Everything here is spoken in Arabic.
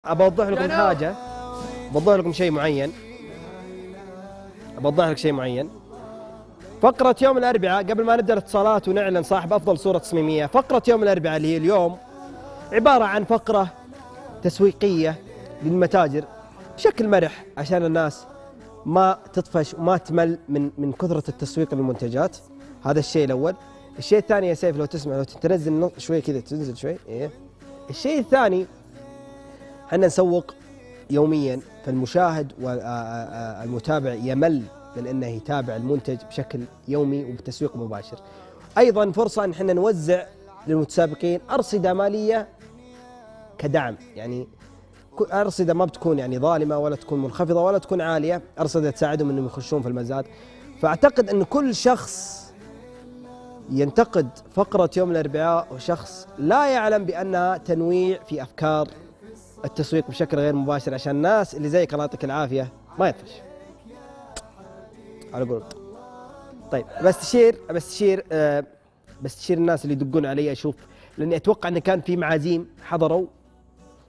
أبوضح لكم حاجة، بوضح لكم شيء معين، بوضح لك شيء معين. فقرة يوم الأربعاء قبل ما نبدأ الاتصالات ونعلن صاحب أفضل صورة تصميمية، فقرة يوم الأربعاء اللي هي اليوم عبارة عن فقرة تسويقية للمتاجر بشكل مرح عشان الناس ما تطفش وما تمل من كثرة التسويق للمنتجات. هذا الشيء الأول. الشيء الثاني يا سيف لو تسمع، لو تنزل شوي كذا، تنزل شوي. إيه. الشيء الثاني احنا نسوق يوميا، فالمشاهد والمتابع يمل من انه يتابع المنتج بشكل يومي وبتسويق مباشر. ايضا فرصه ان احنا نوزع للمتسابقين ارصده ماليه كدعم، يعني ارصده ما بتكون يعني ظالمه ولا تكون منخفضه ولا تكون عاليه، ارصده تساعدهم انهم يخشون في المزاد. فاعتقد ان كل شخص ينتقد فقره يوم الاربعاء وشخص لا يعلم بانها تنويع في افكار التسويق بشكل غير مباشر عشان الناس اللي زيك الله يعطيك العافيه ما يطفش على قول. طيب بستشير الناس اللي يدقون علي اشوف، لاني اتوقع ان كان في معازيم حضروا